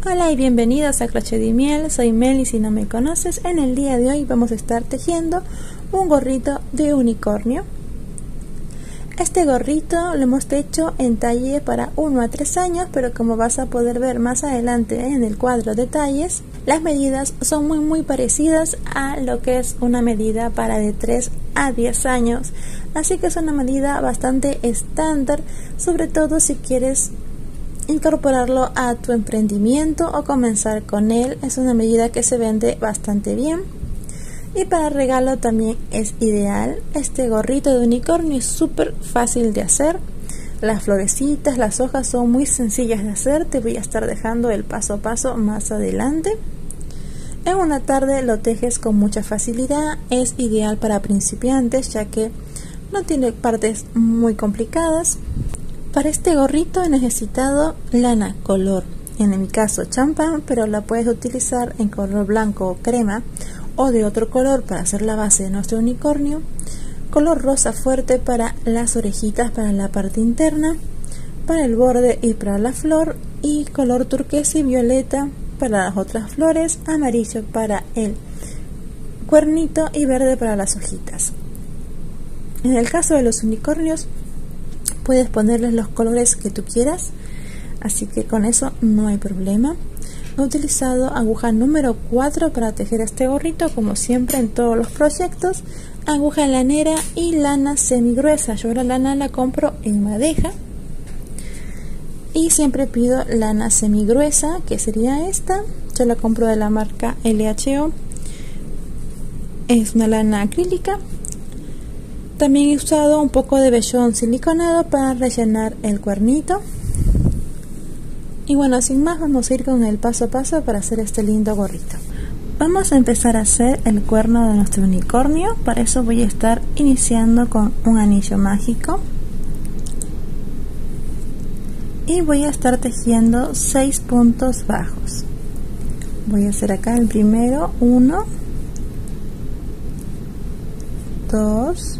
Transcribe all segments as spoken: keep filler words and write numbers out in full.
Hola y bienvenidos a Crochet y Miel, soy Mel y si no me conoces, en el día de hoy vamos a estar tejiendo un gorrito de unicornio. Este gorrito lo hemos hecho en talle para uno a tres años, pero como vas a poder ver más adelante en el cuadro de talles, las medidas son muy muy parecidas a lo que es una medida para de tres a diez años, así que es una medida bastante estándar, sobre todo si quieres incorporarlo a tu emprendimiento o comenzar con él. Es una medida que se vende bastante bien y para regalo también es ideal. Este gorrito de unicornio es súper fácil de hacer, las florecitas, las hojas son muy sencillas de hacer. Te voy a estar dejando el paso a paso más adelante. En una tarde lo tejes con mucha facilidad, es ideal para principiantes ya que no tiene partes muy complicadas. Para este gorrito he necesitado lana color, en mi caso champán, pero la puedes utilizar en color blanco o crema o de otro color para hacer la base de nuestro unicornio, color rosa fuerte para las orejitas, para la parte interna, para el borde y para la flor, y color turquesa y violeta para las otras flores, amarillo para el cuernito y verde para las hojitas. En el caso de los unicornios puedes ponerles los colores que tú quieras, así que con eso no hay problema. He utilizado aguja número cuatro para tejer este gorrito, como siempre en todos los proyectos, aguja lanera y lana semi gruesa. Yo la lana la compro en madeja y siempre pido lana semi gruesa, que sería esta. Yo la compro de la marca L H O, es una lana acrílica. También he usado un poco de vellón siliconado para rellenar el cuernito. Y bueno, sin más vamos a ir con el paso a paso para hacer este lindo gorrito. Vamos a empezar a hacer el cuerno de nuestro unicornio. Para eso voy a estar iniciando con un anillo mágico. Y voy a estar tejiendo seis puntos bajos. Voy a hacer acá el primero, uno, dos,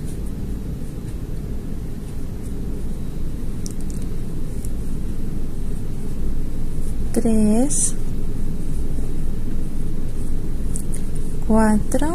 tres, cuatro,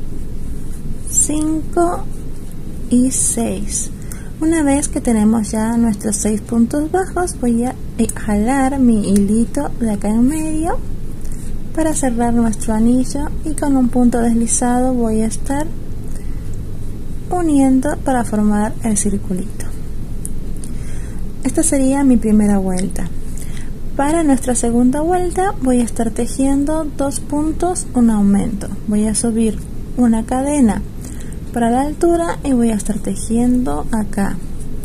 cinco y seis. Una vez que tenemos ya nuestros seis puntos bajos, voy a jalar mi hilito de acá en medio para cerrar nuestro anillo, y con un punto deslizado voy a estar uniendo para formar el circulito. Esta sería mi primera vuelta. Para nuestra segunda vuelta voy a estar tejiendo dos puntos, un aumento. Voy a subir una cadena para la altura y voy a estar tejiendo acá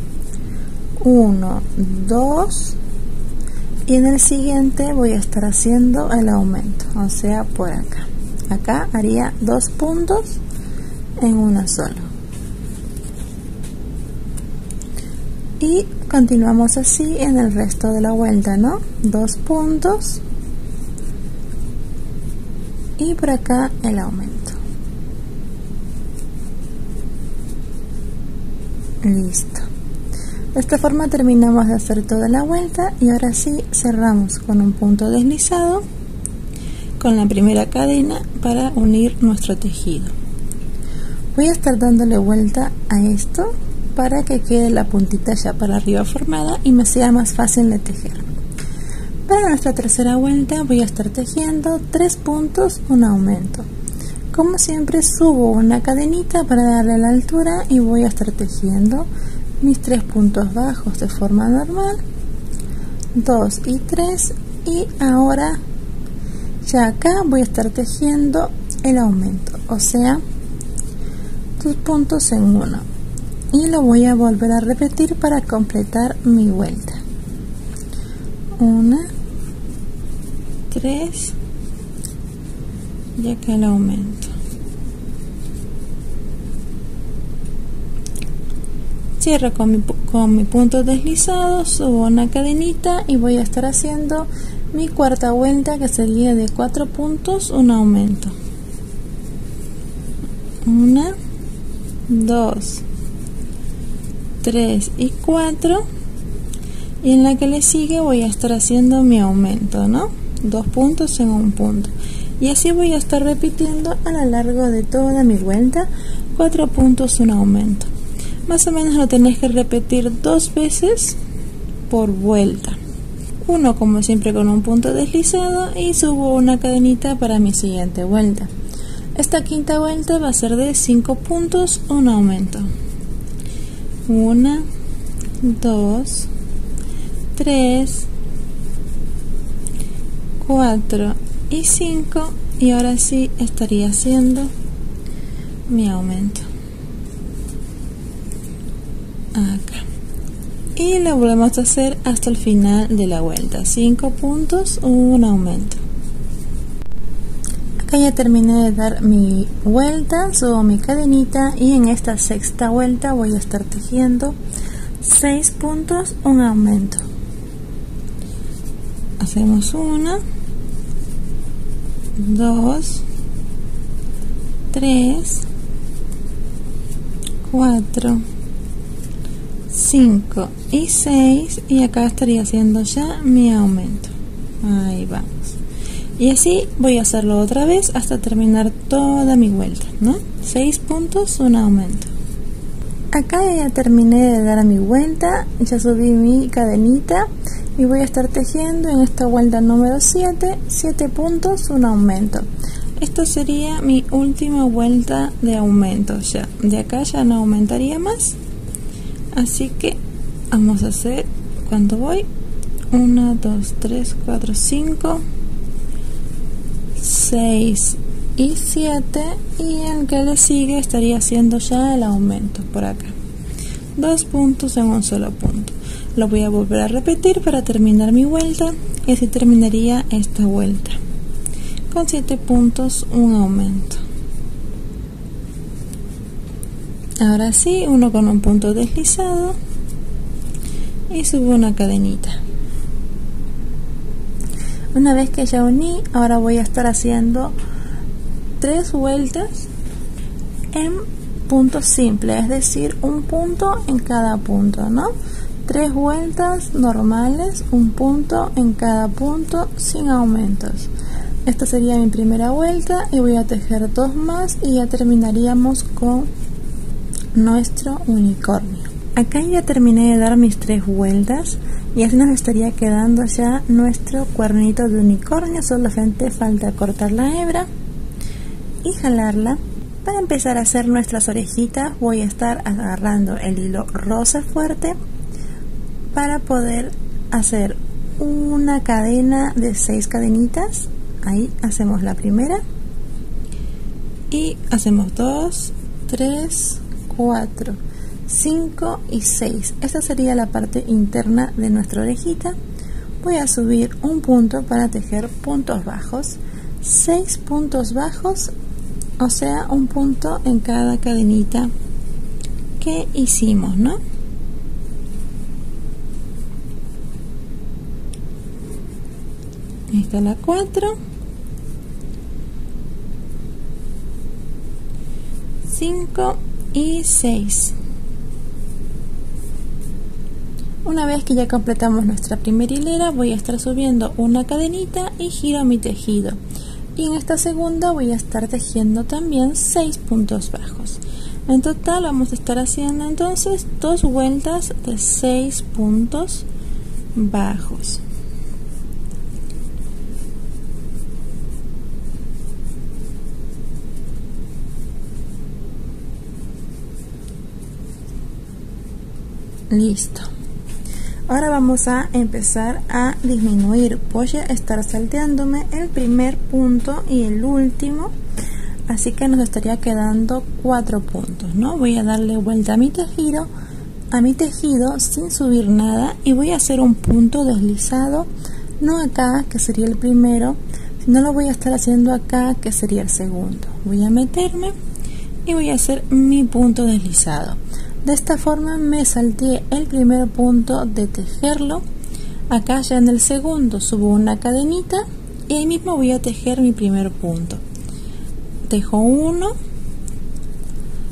uno, dos, y en el siguiente voy a estar haciendo el aumento, o sea por acá. Acá haría dos puntos en uno solo. Y continuamos así en el resto de la vuelta, ¿no? Dos puntos y por acá el aumento. Listo. De esta forma terminamos de hacer toda la vuelta y ahora sí cerramos con un punto deslizado con la primera cadena para unir nuestro tejido. Voy a estar dándole vuelta a esto para que quede la puntita ya para arriba formada y me sea más fácil de tejer. Para nuestra tercera vuelta voy a estar tejiendo tres puntos, un aumento. Como siempre subo una cadenita para darle la altura y voy a estar tejiendo mis tres puntos bajos de forma normal, dos y tres, y ahora ya acá voy a estar tejiendo el aumento, o sea dos puntos en uno. Y lo voy a volver a repetir para completar mi vuelta. Una, tres, y acá el aumento. Cierro con mi, con mi punto deslizado, subo una cadenita y voy a estar haciendo mi cuarta vuelta, que sería de cuatro puntos, un aumento. Una, dos, tres y cuatro, y en la que le sigue voy a estar haciendo mi aumento, ¿no? dos puntos en un punto, y así voy a estar repitiendo a lo largo de toda mi vuelta. Cuatro puntos, un aumento. Más o menos lo tenéis que repetir dos veces por vuelta. Uno, como siempre, con un punto deslizado, y subo una cadenita para mi siguiente vuelta. Esta quinta vuelta va a ser de cinco puntos, un aumento. Una, dos, tres, cuatro y cinco, y ahora sí estaría haciendo mi aumento acá, y lo volvemos a hacer hasta el final de la vuelta. Cinco puntos, un aumento. Acá ya terminé de dar mi vuelta, subo mi cadenita, y en esta sexta vuelta voy a estar tejiendo seis puntos, un aumento. Hacemos una, dos, tres, cuatro, cinco y seis, y acá estaría haciendo ya mi aumento. Ahí vamos. Y así voy a hacerlo otra vez hasta terminar toda mi vuelta, ¿no? seis puntos, un aumento. Acá ya terminé de dar mi vuelta, ya subí mi cadenita y voy a estar tejiendo en esta vuelta número siete, siete puntos, un aumento. Esta sería mi última vuelta de aumento ya. De acá ya no aumentaría más. Así que vamos a hacer, ¿cuánto voy? uno, dos, tres, cuatro, cinco, seis y siete, y el que le sigue estaría haciendo ya el aumento por acá. Dos puntos en un solo punto. Lo voy a volver a repetir para terminar mi vuelta, y así terminaría esta vuelta con siete puntos, un aumento. Ahora sí, uno con un punto deslizado, y subo una cadenita. Una vez que ya uní, ahora voy a estar haciendo tres vueltas en punto simple, es decir, un punto en cada punto, ¿no? Tres vueltas normales, un punto en cada punto, sin aumentos. Esta sería mi primera vuelta, y voy a tejer dos más y ya terminaríamos con nuestro unicornio. Acá ya terminé de dar mis tres vueltas, y así nos estaría quedando ya nuestro cuernito de unicornio. Solamente falta cortar la hebra y jalarla. Para empezar a hacer nuestras orejitas voy a estar agarrando el hilo rosa fuerte para poder hacer una cadena de seis cadenitas. Ahí hacemos la primera y hacemos dos, tres, cuatro, cinco y seis. Esta sería la parte interna de nuestra orejita. Voy a subir un punto para tejer puntos bajos, seis puntos bajos, o sea, un punto en cada cadenita que hicimos, ¿no? Esta es la cuatro, cinco y seis. Una vez que ya completamos nuestra primera hilera, voy a estar subiendo una cadenita y giro mi tejido. Y en esta segunda voy a estar tejiendo también seis puntos bajos. En total vamos a estar haciendo entonces dos vueltas de seis puntos bajos. Listo. Ahora vamos a empezar a disminuir. Voy a estar salteándome el primer punto y el último, así que nos estaría quedando cuatro puntos, ¿no? Voy a darle vuelta a mi tejido, a mi tejido sin subir nada, y voy a hacer un punto deslizado, no acá, que sería el primero, sino lo voy a estar haciendo acá, que sería el segundo. Voy a meterme y voy a hacer mi punto deslizado. De esta forma me salteé el primer punto de tejerlo. Acá ya en el segundo subo una cadenita y ahí mismo voy a tejer mi primer punto. Tejo uno,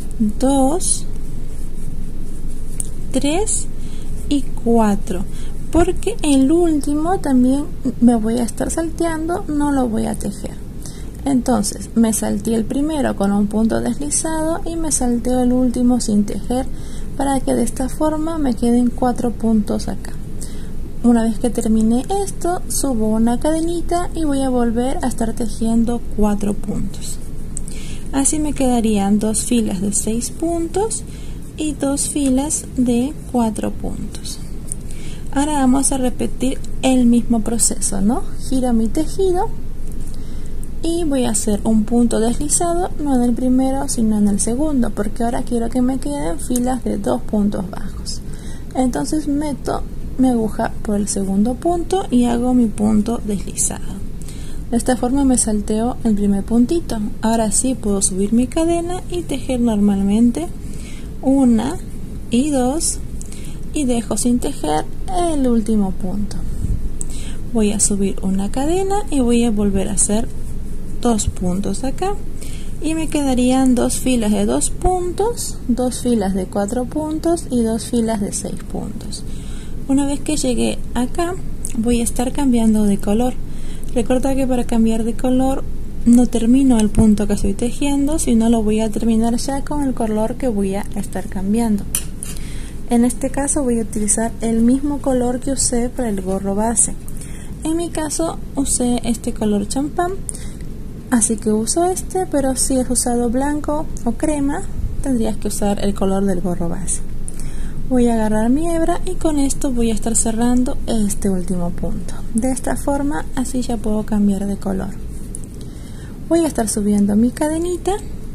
dos, tres y cuatro. porque el último también me voy a estar salteando, no lo voy a tejer. Entonces me salté el primero con un punto deslizado y me salteo el último sin tejer, para que de esta forma me queden cuatro puntos acá. Una vez que termine esto, subo una cadenita y voy a volver a estar tejiendo cuatro puntos. Así me quedarían dos filas de seis puntos y dos filas de cuatro puntos. Ahora vamos a repetir el mismo proceso, ¿no? Giro mi tejido y voy a hacer un punto deslizado, no en el primero sino en el segundo, porque ahora quiero que me queden filas de dos puntos bajos. Entonces meto mi aguja por el segundo punto y hago mi punto deslizado. De esta forma me salteo el primer puntito. Ahora sí puedo subir mi cadena y tejer normalmente una y dos, y dejo sin tejer el último punto. Voy a subir una cadena y voy a volver a hacer dos puntos acá, y me quedarían dos filas de dos puntos, dos filas de cuatro puntos y dos filas de seis puntos. Una vez que llegué acá, voy a estar cambiando de color. Recuerda que para cambiar de color no termino el punto que estoy tejiendo, sino lo voy a terminar ya con el color que voy a estar cambiando. En este caso voy a utilizar el mismo color que usé para el gorro base. En mi caso usé este color champán, así que uso este, pero si has usado blanco o crema, tendrías que usar el color del gorro base. Voy a agarrar mi hebra y con esto voy a estar cerrando este último punto. De esta forma, así ya puedo cambiar de color. Voy a estar subiendo mi cadenita,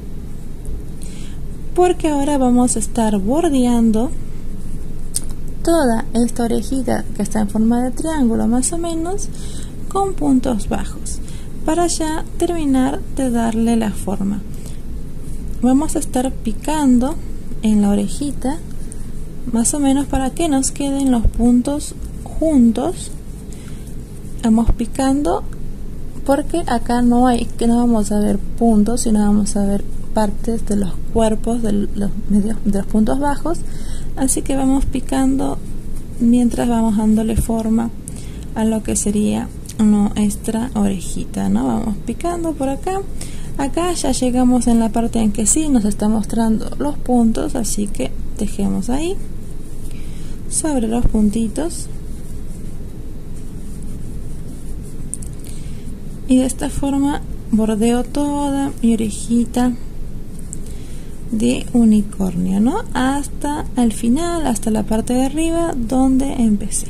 porque ahora vamos a estar bordeando toda esta orejita que está en forma de triángulo más o menos, con puntos bajos, para ya terminar de darle la forma. Vamos a estar picando en la orejita más o menos para que nos queden los puntos juntos. Vamos picando porque acá no hay, que no vamos a ver puntos, sino vamos a ver partes de los cuerpos de los medios, de los puntos bajos. Así que vamos picando mientras vamos dándole forma a lo que sería nuestra orejita, ¿no? Vamos picando por acá. Acá ya llegamos en la parte en que sí nos está mostrando los puntos, así que tejemos ahí sobre los puntitos, y de esta forma bordeo toda mi orejita de unicornio, ¿no? Hasta el final, hasta la parte de arriba donde empecé.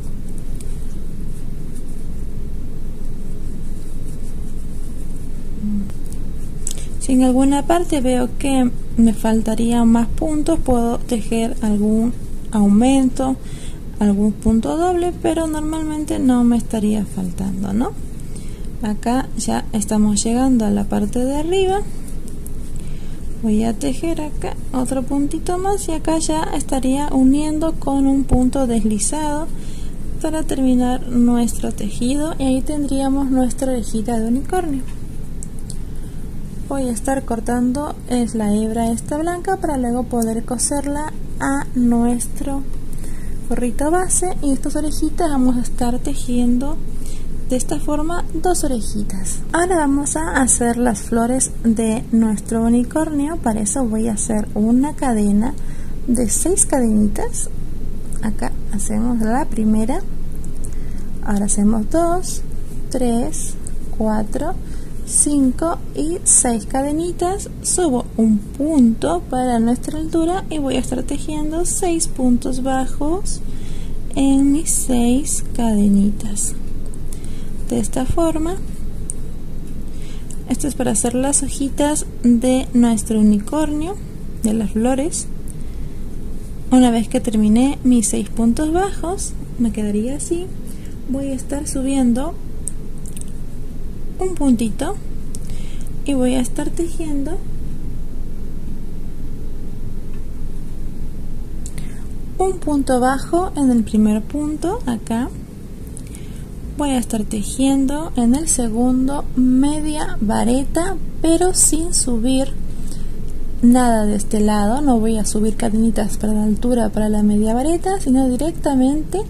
Si en alguna parte veo que me faltarían más puntos, puedo tejer algún aumento, algún punto doble, pero normalmente no me estaría faltando, ¿no? Acá ya estamos llegando a la parte de arriba. Voy a tejer acá otro puntito más y acá ya estaría uniendo con un punto deslizado para terminar nuestro tejido, y ahí tendríamos nuestra orejita de unicornio. Voy a estar cortando es la hebra esta blanca para luego poder coserla a nuestro gorrito base, y estas orejitas vamos a estar tejiendo de esta forma dos orejitas. Ahora vamos a hacer las flores de nuestro unicornio. Para eso voy a hacer una cadena de seis cadenitas. Acá hacemos la primera, ahora hacemos dos, tres, cuatro, cinco y seis cadenitas. Subo un punto para nuestra altura y voy a estar tejiendo seis puntos bajos en mis seis cadenitas. De esta forma, esto es para hacer las hojitas de nuestro unicornio, de las flores. Una vez que terminé mis seis puntos bajos, me quedaría así. Voy a estar subiendo un puntito y voy a estar tejiendo un punto bajo en el primer punto. Acá voy a estar tejiendo en el segundo media vareta, pero sin subir nada de este lado. No voy a subir cadenitas para la altura para la media vareta, sino directamente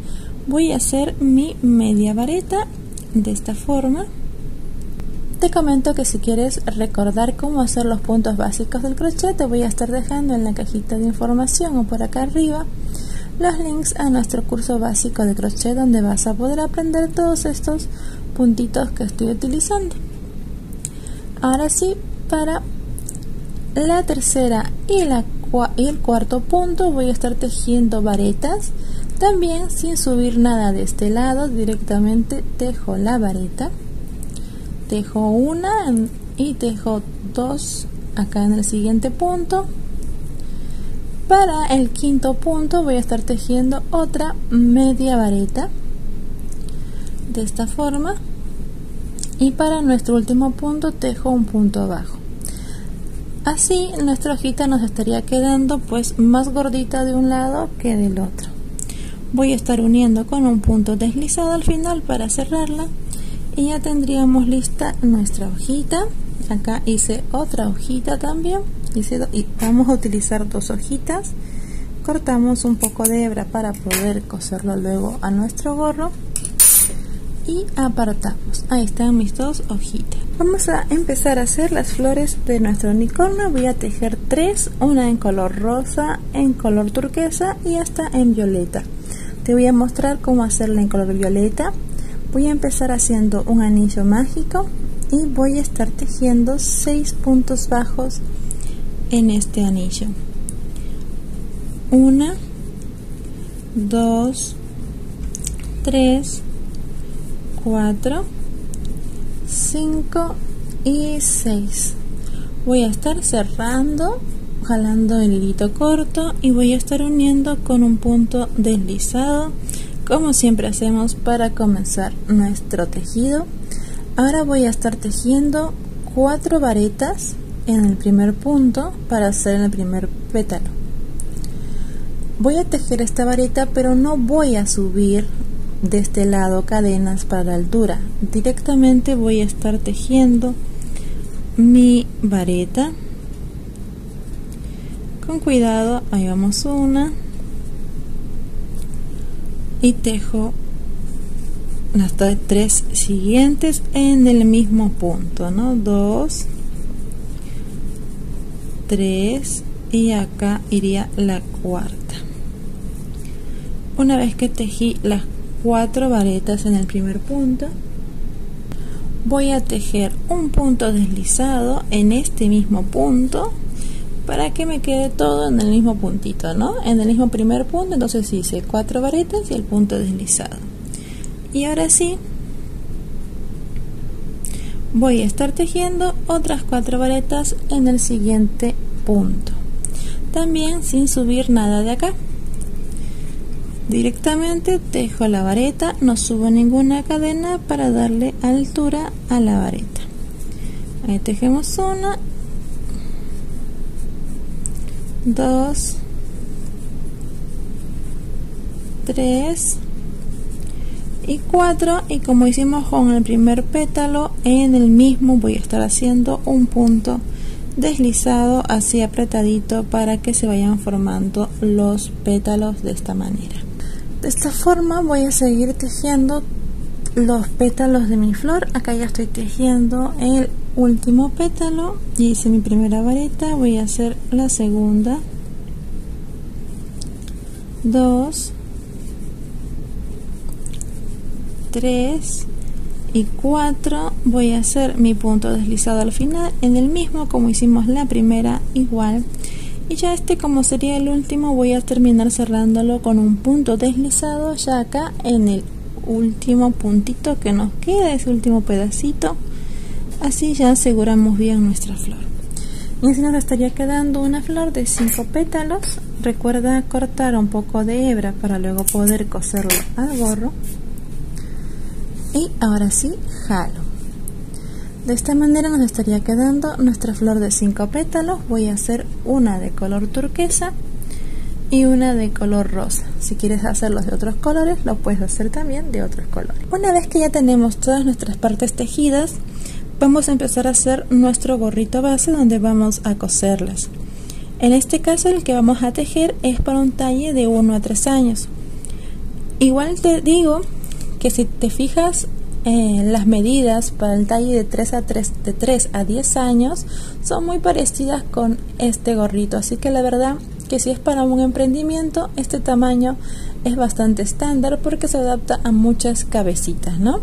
voy a hacer mi media vareta de esta forma. Te comento que si quieres recordar cómo hacer los puntos básicos del crochet, te voy a estar dejando en la cajita de información o por acá arriba los links a nuestro curso básico de crochet, donde vas a poder aprender todos estos puntitos que estoy utilizando. Ahora sí, para la tercera y, la, y el cuarto punto voy a estar tejiendo varetas, también sin subir nada de este lado. Directamente tejo la vareta, tejo una y tejo dos acá en el siguiente punto. Para el quinto punto voy a estar tejiendo otra media vareta de esta forma, y para nuestro último punto tejo un punto bajo. Así nuestra hojita nos estaría quedando pues más gordita de un lado que del otro. Voy a estar uniendo con un punto deslizado al final para cerrarla, y ya tendríamos lista nuestra hojita. Acá hice otra hojita también, hice y vamos a utilizar dos hojitas. Cortamos un poco de hebra para poder coserlo luego a nuestro gorro y apartamos. Ahí están mis dos hojitas. Vamos a empezar a hacer las flores de nuestro unicornio. Voy a tejer tres, una en color rosa, en color turquesa y hasta en violeta. Te voy a mostrar cómo hacerla en color violeta. Voy a empezar haciendo un anillo mágico y voy a estar tejiendo seis puntos bajos en este anillo. Una, dos, tres, cuatro, cinco y seis. Voy a estar cerrando, jalando el hilito corto, y voy a estar uniendo con un punto deslizado, como siempre hacemos para comenzar nuestro tejido. Ahora voy a estar tejiendo cuatro varetas en el primer punto para hacer el primer pétalo. Voy a tejer esta vareta, pero no voy a subir de este lado cadenas para la altura. Directamente voy a estar tejiendo mi vareta con cuidado. Ahí vamos, una, y tejo las tres siguientes en el mismo punto, ¿no? Dos, tres, y acá iría la cuarta. Una vez que tejí las cuatro varetas en el primer punto, voy a tejer un punto deslizado en este mismo punto para que me quede todo en el mismo puntito, ¿no? En el mismo primer punto. Entonces hice cuatro varetas y el punto deslizado. Y ahora sí voy a estar tejiendo otras cuatro varetas en el siguiente punto, también sin subir nada de acá. Directamente tejo la vareta, no subo ninguna cadena para darle altura a la vareta. Ahí tejemos una, dos, tres y cuatro, y como hicimos con el primer pétalo, en el mismo voy a estar haciendo un punto deslizado así apretadito para que se vayan formando los pétalos de esta manera. De esta forma voy a seguir tejiendo los pétalos de mi flor. Acá ya estoy tejiendo el último pétalo y hice mi primera vareta. Voy a hacer la segunda, dos, tres y cuatro. Voy a hacer mi punto deslizado al final en el mismo como hicimos la primera, igual. Y ya este, como sería el último, voy a terminar cerrándolo con un punto deslizado ya acá en el último puntito que nos queda, ese último pedacito. Así ya aseguramos bien nuestra flor. Y así nos estaría quedando una flor de cinco pétalos. Recuerda cortar un poco de hebra para luego poder coserlo al gorro. Y ahora sí, jalo. De esta manera nos estaría quedando nuestra flor de cinco pétalos. Voy a hacer una de color turquesa y una de color rosa. Si quieres hacerlos de otros colores, lo puedes hacer también de otros colores. Una vez que ya tenemos todas nuestras partes tejidas, vamos a empezar a hacer nuestro gorrito base donde vamos a coserlas. En este caso el que vamos a tejer es para un talle de uno a tres años. Igual te digo que si te fijas, eh, las medidas para el talle de tres a tres, de tres a diez años son muy parecidas con este gorrito, así que la verdad que si es para un emprendimiento, este tamaño es bastante estándar porque se adapta a muchas cabecitas, ¿no?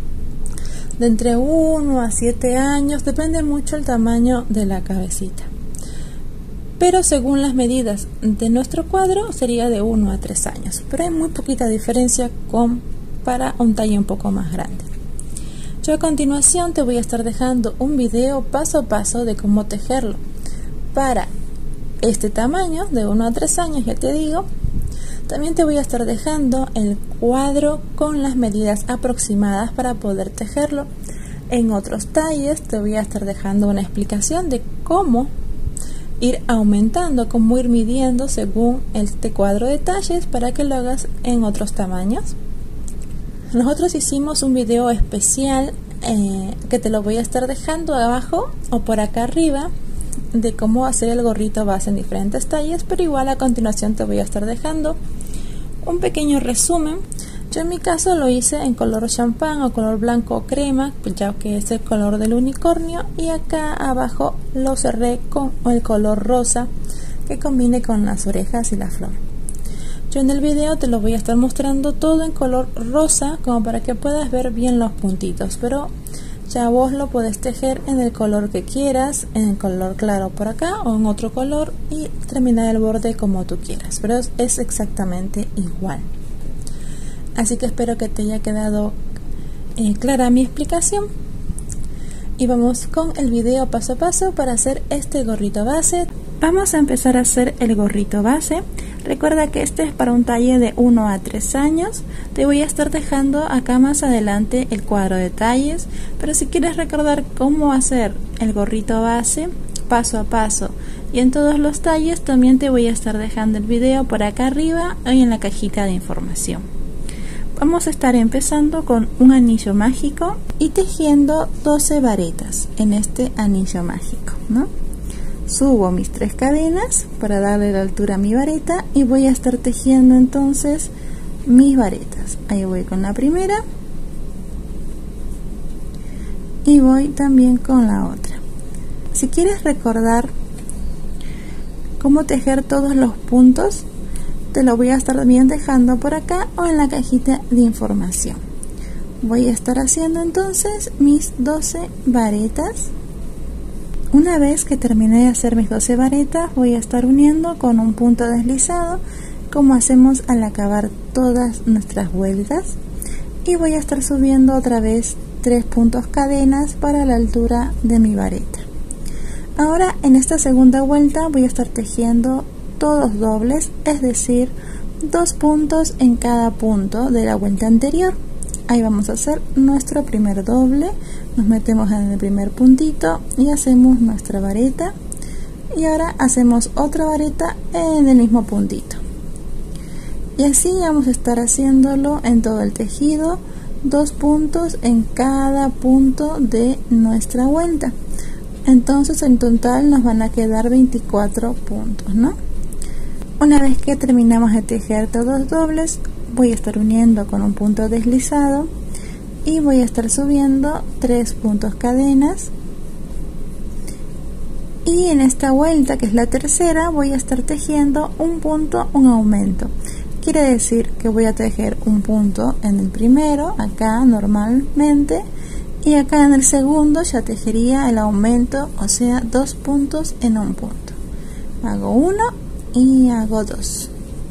De entre uno a siete años, depende mucho el tamaño de la cabecita. Pero según las medidas de nuestro cuadro sería de uno a tres años, pero hay muy poquita diferencia con para un talle un poco más grande. Yo a continuación te voy a estar dejando un video paso a paso de cómo tejerlo para este tamaño de uno a tres años, ya te digo. También te voy a estar dejando el cuadro con las medidas aproximadas para poder tejerlo. En otros talles te voy a estar dejando una explicación de cómo ir aumentando, cómo ir midiendo según este cuadro de talles para que lo hagas en otros tamaños. Nosotros hicimos un video especial eh, que te lo voy a estar dejando abajo o por acá arriba, de cómo hacer el gorrito base en diferentes talles, pero igual a continuación te voy a estar dejando un pequeño resumen. Yo en mi caso lo hice en color champán o color blanco o crema, ya que es el color del unicornio, y acá abajo lo cerré con el color rosa que combine con las orejas y la flor. Yo en el video te lo voy a estar mostrando todo en color rosa como para que puedas ver bien los puntitos, pero ya vos lo puedes tejer en el color que quieras, en el color claro por acá o en otro color, y terminar el borde como tú quieras, pero es exactamente igual. Así que espero que te haya quedado eh, clara mi explicación, y vamos con el video paso a paso para hacer este gorrito base. Vamos a empezar a hacer el gorrito base. Recuerda que este es para un talle de uno a tres años. Te voy a estar dejando acá más adelante el cuadro de talles, pero si quieres recordar cómo hacer el gorrito base paso a paso y en todos los talles, también te voy a estar dejando el video por acá arriba y en la cajita de información. Vamos a estar empezando con un anillo mágico y tejiendo doce varetas en este anillo mágico, ¿no? Subo mis tres cadenas para darle la altura a mi vareta y voy a estar tejiendo entonces mis varetas. Ahí voy con la primera y voy también con la otra. Si quieres recordar cómo tejer todos los puntos, te lo voy a estar bien dejando por acá o en la cajita de información. Voy a estar haciendo entonces mis doce varetas. Una vez que terminé de hacer mis doce varetas, voy a estar uniendo con un punto deslizado, como hacemos al acabar todas nuestras vueltas, y voy a estar subiendo otra vez tres puntos cadenas para la altura de mi vareta. Ahora en esta segunda vuelta voy a estar tejiendo todos dobles, es decir, dos puntos en cada punto de la vuelta anterior. Ahí vamos a hacer nuestro primer doble, nos metemos en el primer puntito y hacemos nuestra vareta, y ahora hacemos otra vareta en el mismo puntito, y así vamos a estar haciéndolo en todo el tejido, dos puntos en cada punto de nuestra vuelta. Entonces en total nos van a quedar veinticuatro puntos, ¿no? Una vez que terminamos de tejer todos los dobles, voy a estar uniendo con un punto deslizado y voy a estar subiendo tres puntos cadenas, y en esta vuelta, que es la tercera, voy a estar tejiendo un punto, un aumento. Quiere decir que voy a tejer un punto en el primero, acá normalmente, y acá en el segundo ya tejería el aumento, o sea, dos puntos en un punto. Hago uno y hago dos.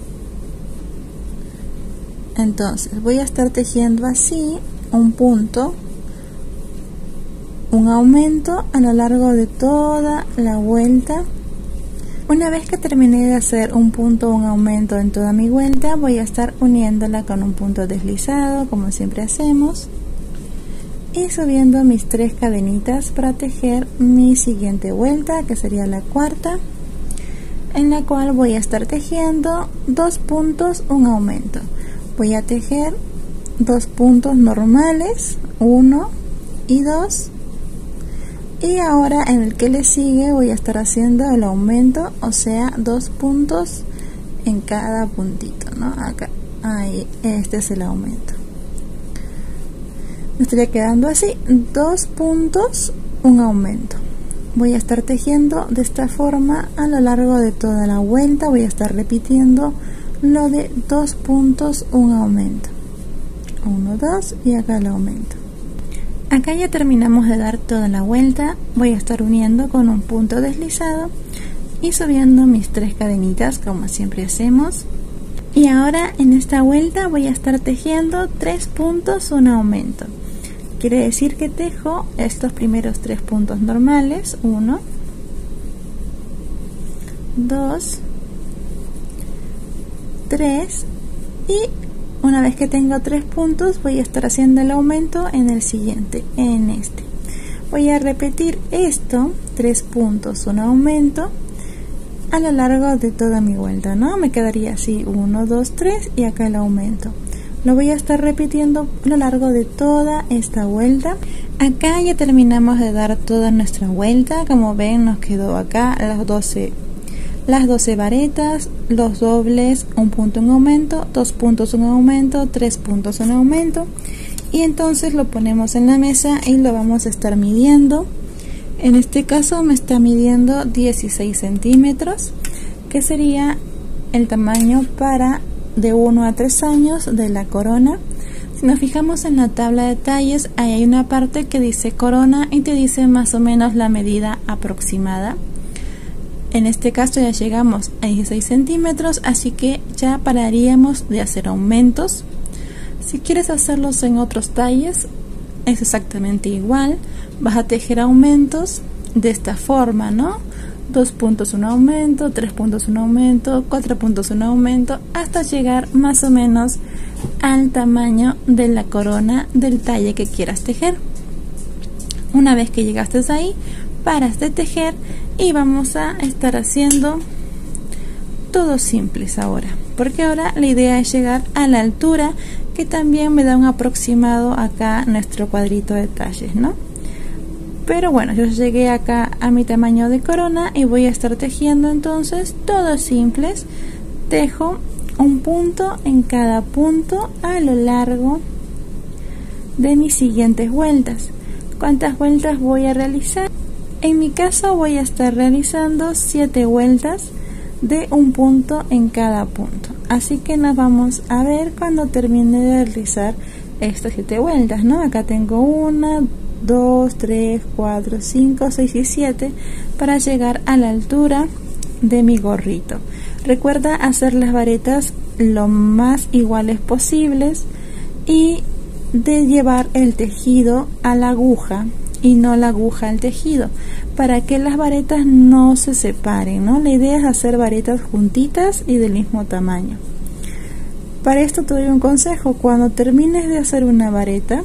Entonces voy a estar tejiendo así un punto, un aumento a lo largo de toda la vuelta. Una vez que terminé de hacer un punto, un aumento en toda mi vuelta, voy a estar uniéndola con un punto deslizado, como siempre hacemos, y subiendo mis tres cadenitas para tejer mi siguiente vuelta, que sería la cuarta, en la cual voy a estar tejiendo dos puntos, un aumento. Voy a tejer dos puntos normales, uno y dos, y ahora en el que le sigue voy a estar haciendo el aumento, o sea, dos puntos en cada puntito, ¿no? Acá Ahí, este es el aumento. Me estaría quedando así, dos puntos, un aumento. Voy a estar tejiendo de esta forma a lo largo de toda la vuelta. Voy a estar repitiendo lo de dos puntos, un aumento. Uno, dos y acá el aumento. Acá ya terminamos de dar toda la vuelta. Voy a estar uniendo con un punto deslizado y subiendo mis tres cadenitas como siempre hacemos. Y ahora en esta vuelta voy a estar tejiendo tres puntos, un aumento. Quiere decir que tejo estos primeros tres puntos normales, uno, dos, tres, y una vez que tengo tres puntos voy a estar haciendo el aumento en el siguiente, en este. Voy a repetir esto, tres puntos, un aumento, a lo largo de toda mi vuelta, ¿no? Me quedaría así, uno, dos, tres y acá el aumento. Lo voy a estar repitiendo a lo largo de toda esta vuelta. Acá ya terminamos de dar toda nuestra vuelta. Como ven, nos quedó acá las doce, las doce varetas, los dobles, un punto un aumento, dos puntos un aumento, tres puntos un aumento. Y entonces lo ponemos en la mesa y lo vamos a estar midiendo. En este caso me está midiendo dieciséis centímetros, que sería el tamaño para de uno a tres años de la corona. Si nos fijamos en la tabla de talles, ahí hay una parte que dice corona y te dice más o menos la medida aproximada. En este caso ya llegamos a dieciséis centímetros, así que ya pararíamos de hacer aumentos. Si quieres hacerlos en otros talles, es exactamente igual. Vas a tejer aumentos de esta forma, ¿no? dos puntos un aumento, tres puntos un aumento, cuatro puntos un aumento, hasta llegar más o menos al tamaño de la corona del talle que quieras tejer. Una vez que llegaste ahí, paras de tejer y vamos a estar haciendo todos simples ahora, porque ahora la idea es llegar a la altura, que también me da un aproximado acá nuestro cuadrito de talles, ¿no? Pero bueno, yo llegué acá a mi tamaño de corona y voy a estar tejiendo entonces todos simples. Tejo un punto en cada punto a lo largo de mis siguientes vueltas. ¿Cuántas vueltas voy a realizar? En mi caso voy a estar realizando siete vueltas de un punto en cada punto. Así que nos vamos a ver cuando termine de realizar estas siete vueltas, ¿no? Acá tengo una, dos, tres, cuatro, cinco, seis y siete para llegar a la altura de mi gorrito. Recuerda hacer las varetas lo más iguales posibles y de llevar el tejido a la aguja y no la aguja al tejido, para que las varetas no se separen, ¿no? La idea es hacer varetas juntitas y del mismo tamaño. Para esto te doy un consejo: cuando termines de hacer una vareta,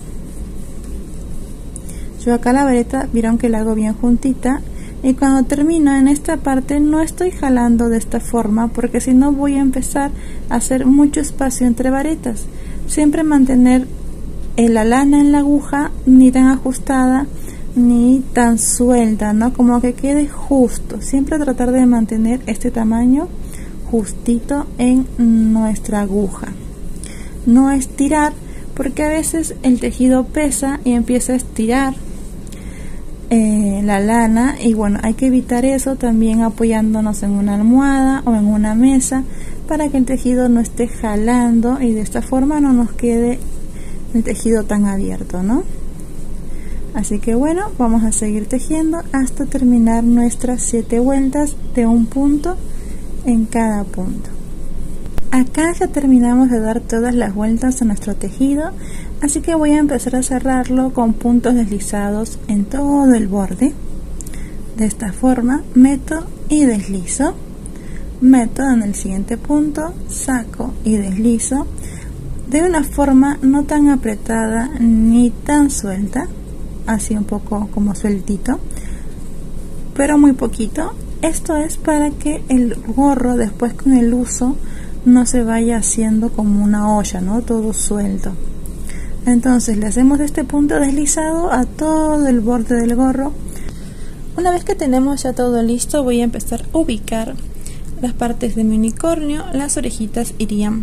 yo acá la vareta, vieron que la hago bien juntita, y cuando termino en esta parte no estoy jalando de esta forma, porque si no voy a empezar a hacer mucho espacio entre varetas. Siempre mantener la lana en la aguja ni tan ajustada ni tan suelta, ¿no? Como que quede justo. Siempre tratar de mantener este tamaño justito en nuestra aguja. No estirar, porque a veces el tejido pesa y empieza a estirar eh, la lana, y bueno, hay que evitar eso también apoyándonos en una almohada o en una mesa para que el tejido no esté jalando y de esta forma no nos quede el tejido tan abierto, ¿no? Así que bueno, vamos a seguir tejiendo hasta terminar nuestras siete vueltas de un punto en cada punto. Acá ya terminamos de dar todas las vueltas a nuestro tejido, así que voy a empezar a cerrarlo con puntos deslizados en todo el borde. De esta forma meto y deslizo, meto en el siguiente punto, saco y deslizo de una forma no tan apretada ni tan suelta, así un poco como sueltito, pero muy poquito. Esto es para que el gorro después con el uso no se vaya haciendo como una olla, ¿no? Todo suelto. Entonces le hacemos este punto deslizado a todo el borde del gorro. Una vez que tenemos ya todo listo, voy a empezar a ubicar las partes de mi unicornio. Las orejitas irían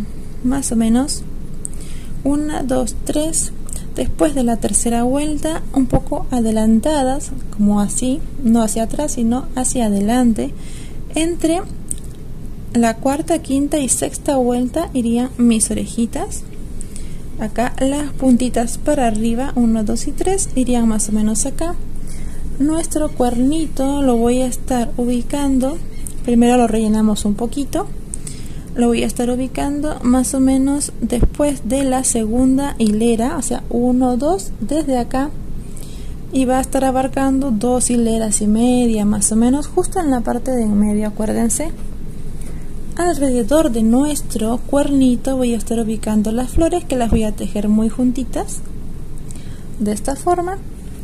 más o menos una, dos, tres. Después de la tercera vuelta, un poco adelantadas, como así, no hacia atrás, sino hacia adelante. Entre la cuarta, quinta y sexta vuelta irían mis orejitas. Acá las puntitas para arriba, uno, dos y tres, irían más o menos acá. Nuestro cuernito lo voy a estar ubicando, primero lo rellenamos un poquito. Lo voy a estar ubicando más o menos después de la segunda hilera, o sea, uno, dos, desde acá. Y va a estar abarcando dos hileras y media, más o menos, justo en la parte de en medio, acuérdense. Alrededor de nuestro cuernito voy a estar ubicando las flores, que las voy a tejer muy juntitas, de esta forma.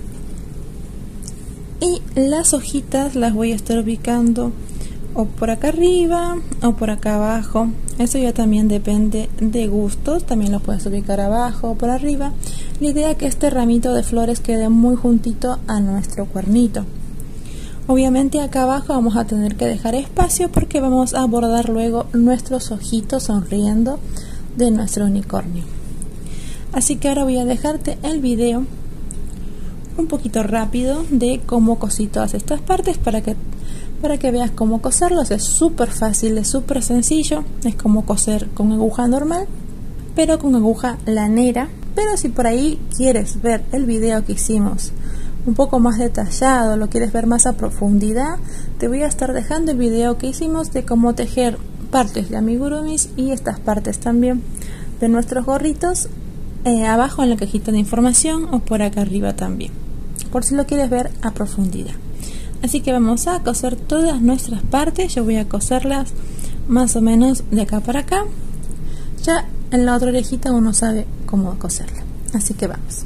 Y las hojitas las voy a estar ubicando o por acá arriba o por acá abajo. Eso ya también depende de gustos, también lo puedes ubicar abajo o por arriba. La idea es que este ramito de flores quede muy juntito a nuestro cuernito. Obviamente acá abajo vamos a tener que dejar espacio porque vamos a bordar luego nuestros ojitos sonriendo de nuestro unicornio. Así que ahora voy a dejarte el video un poquito rápido de cómo cosí todas estas partes para que para que veas cómo coserlos. Es súper fácil, es súper sencillo, es como coser con aguja normal, pero con aguja lanera. Pero si por ahí quieres ver el video que hicimos un poco más detallado, lo quieres ver más a profundidad, te voy a estar dejando el video que hicimos de cómo tejer partes de amigurumis y estas partes también de nuestros gorritos, eh, abajo en la cajita de información o por acá arriba también, por si lo quieres ver a profundidad. Así que vamos a coser todas nuestras partes. Yo voy a coserlas más o menos de acá para acá. Ya en la otra orejita uno sabe cómo coserla. Así que vamos.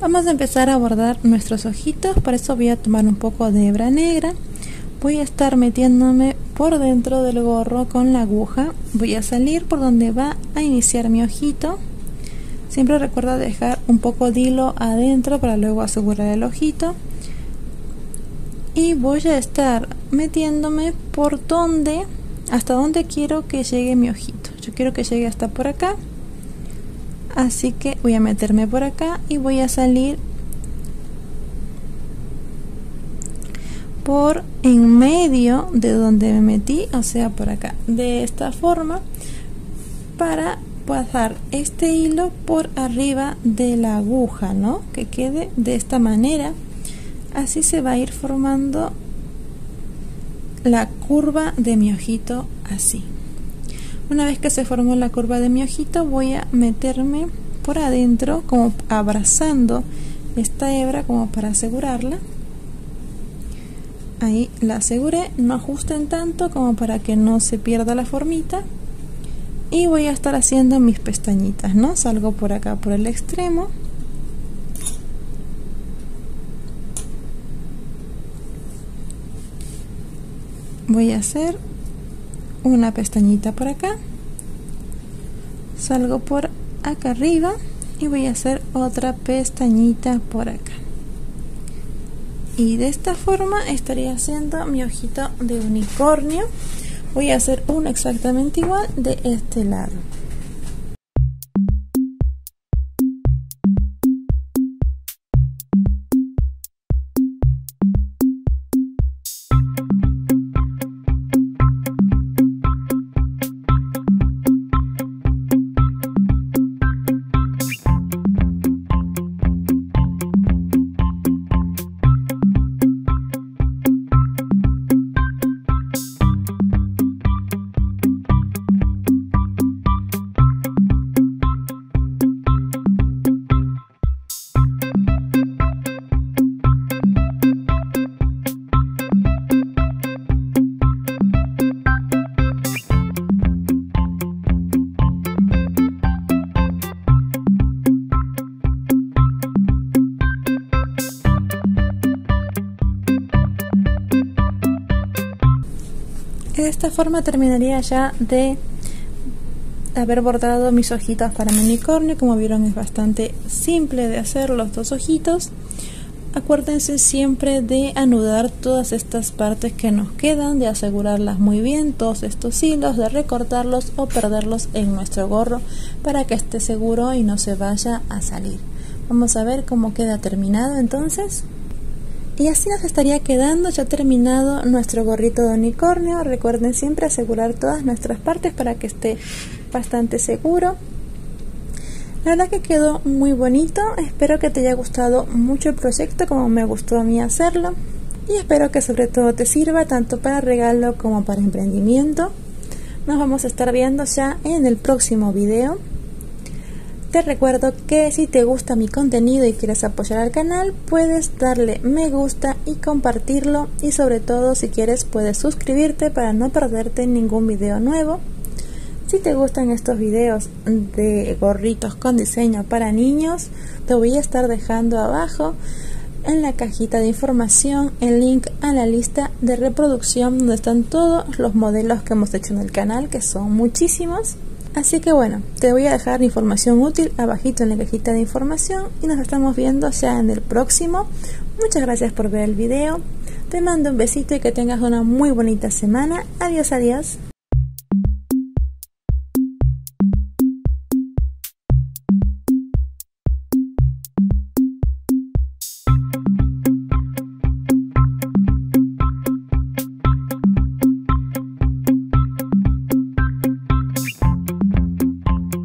Vamos a empezar a bordar nuestros ojitos. Para eso voy a tomar un poco de hebra negra. Voy a estar metiéndome por dentro del gorro con la aguja. Voy a salir por donde va a iniciar mi ojito. Siempre recuerda dejar un poco de hilo adentro para luego asegurar el ojito. Y voy a estar metiéndome por donde, hasta donde quiero que llegue mi ojito. Yo quiero que llegue hasta por acá. Así que voy a meterme por acá y voy a salir por en medio de donde me metí, o sea por acá, de esta forma, para pasar este hilo por arriba de la aguja, ¿no? Que quede de esta manera. Así se va a ir formando la curva de mi ojito, así. Una vez que se formó la curva de mi ojito, voy a meterme por adentro, como abrazando esta hebra, como para asegurarla. Ahí la aseguré, no ajusten tanto como para que no se pierda la formita. Y voy a estar haciendo mis pestañitas, ¿no? Salgo por acá, por el extremo. Voy a hacer una pestañita por acá, salgo por acá arriba y voy a hacer otra pestañita por acá, y de esta forma estaría haciendo mi ojito de unicornio. Voy a hacer uno exactamente igual de este lado. De esta forma terminaría ya de haber bordado mis hojitas para mi unicornio. Como vieron, es bastante simple de hacer los dos ojitos. Acuérdense siempre de anudar todas estas partes que nos quedan, de asegurarlas muy bien, todos estos hilos, de recortarlos o perderlos en nuestro gorro para que esté seguro y no se vaya a salir. Vamos a ver cómo queda terminado entonces. Y así nos estaría quedando ya terminado nuestro gorrito de unicornio. Recuerden siempre asegurar todas nuestras partes para que esté bastante seguro. La verdad que quedó muy bonito. Espero que te haya gustado mucho el proyecto como me gustó a mí hacerlo. Y espero que sobre todo te sirva tanto para regalo como para emprendimiento. Nos vamos a estar viendo ya en el próximo video. Te recuerdo que si te gusta mi contenido y quieres apoyar al canal, puedes darle me gusta y compartirlo, y sobre todo si quieres puedes suscribirte para no perderte ningún video nuevo. Si te gustan estos videos de gorritos con diseño para niños, te voy a estar dejando abajo en la cajita de información el link a la lista de reproducción donde están todos los modelos que hemos hecho en el canal, que son muchísimos. Así que bueno, te voy a dejar información útil abajito en la cajita de información y nos estamos viendo ya en el próximo. Muchas gracias por ver el video. Te mando un besito y que tengas una muy bonita semana. Adiós, adiós.